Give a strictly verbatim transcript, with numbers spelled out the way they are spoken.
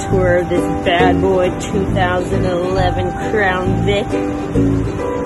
tour of this bad boy two thousand eleven Crown Vic.